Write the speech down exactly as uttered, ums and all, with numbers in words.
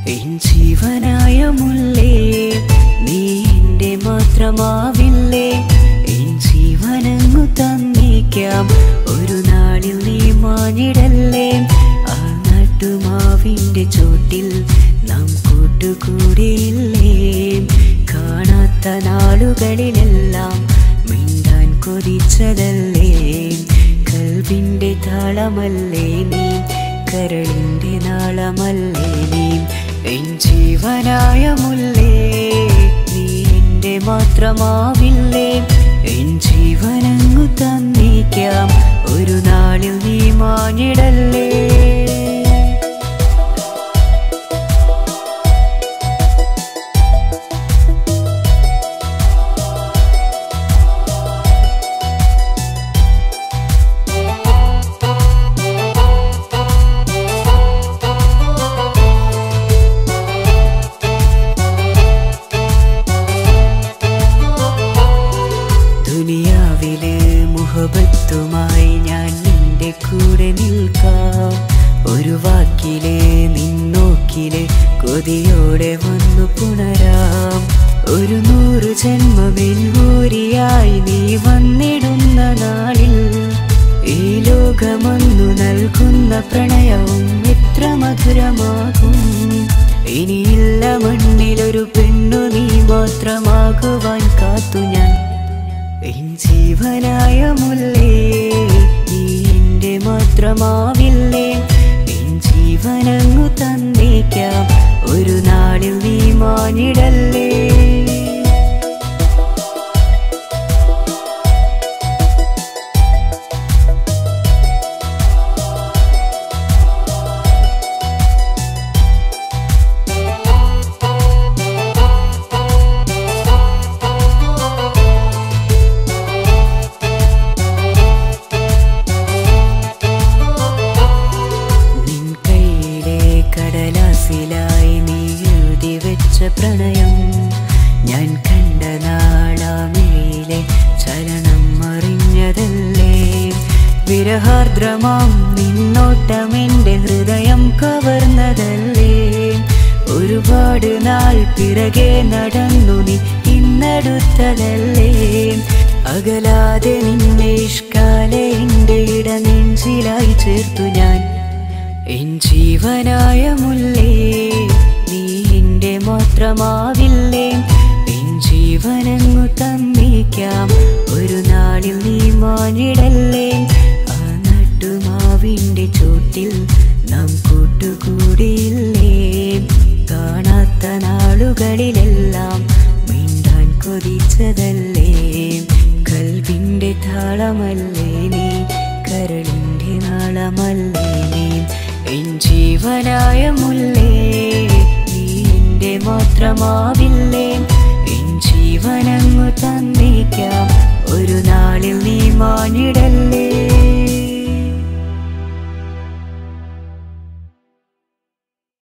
N ജീവനായ മുല്ലേ നീ എൻ്റെ മാത്രമാവില്ലേ എൻ ജീവനങ്ങു തന്നേക്കാം ഒരു നാളിൽ നീ മാഞ്ഞിടല്ലേ ആ നട്ടുമാവിൻ്റെ ചോട്ടിൽ നാം കൂട്ടുകൂടിയില്ലേ കാണാത്ത നാളുകളിലെല്ലാം മിണ്ടാൻ കൊതിച്ചതല്ലേ കൽവിൻ്റെ താളമല്ലേ നീ കരളിൻ്റെ നാളമല്ലേ നീ എൻ ജീവനായ മുല്ലേ നീ എൻ്റെ മാത്രമാവില്ലേ എൻ ജീവനങ്ങു തന്നേക്കാം ഒരു നാളിൽ നീ മാഞ്ഞിടല്ലേ ദുനിയാവിലെ മുഹബത്തുമായി ഞാൻ നിന്റെ കൂടെ നിൽക്കാം ഒരു വാക്കിലെ നിന്നോക്കിലെ കൊതിയോടെ വന്നു പുണരാം ഒരു നൂറ് ജന്മമെൻകൂരിയായി നീ വന്നിടുന്ന നാളിൽ ഈ ലോകമൊന്നു നൽകുന്ന പ്രണയവും എത്ര മധുരമാകും ഇനിയില്ല മണ്ണിലൊരു പെണ്ണു നീ മാത്രമാകുവാൻ കാത്തു ഞാൻ എൻ ജീവനായ മുല്ലേ നീ എൻ്റെ മാത്രമാവില്ലേ എൻ ജീവനങ്ങു തന്നേക്കാം ഒരു നാളിൽ നീ മാഞ്ഞിടല്ലേ കടലാസിലായി നീ എഴുതി വെച്ച പ്രണയം ഞാൻ കണ്ട നാളാമിഴിയിലെ ചലനം അറിഞ്ഞതല്ലേ വിരഹാർദ്രമാം നിന്നോട്ടം എൻ്റെ ഹൃദയം കവർന്നതല്ലേ ഒരുപാട് നാൾ പിറകെ നടന്നു നീ ഇന്നടുത്തതല്ലേ അകലാതെ നിന്നെ ഇഷ്കാലെ എൻ്റെ ഇടനെഞ്ചിലായി ചേർത്തു ഞാൻ എൻ ജീവനായ മുല്ലേ നീ എൻ്റെ മാത്രമാവില്ലേ എൻ ജീവനങ്ങു തന്നേക്കാം ഒരു നാളിൽ നീ മാഞ്ഞിടല്ലേ ആ നട്ടുമാവിൻ്റെ ചോട്ടിൽ നാം കൂട്ടുകൂടിയില്ലേ കാണാത്ത നാളുകളിലെല്ലാം മിണ്ടാൻ കൊതിച്ചതല്ലേ കൽവിൻ്റെ താളമല്ലേ നീ കരളിൻ്റെ നാളമല്ലേ നീ എൻ ജീവനായ മുല്ലേ നീ എൻ്റെ മാത്രമാവില്ലേ എൻ ജീവനങ്ങു തന്നേക്കാം ഒരു നാളിൽ നീ മാഞ്ഞിടല്ലേ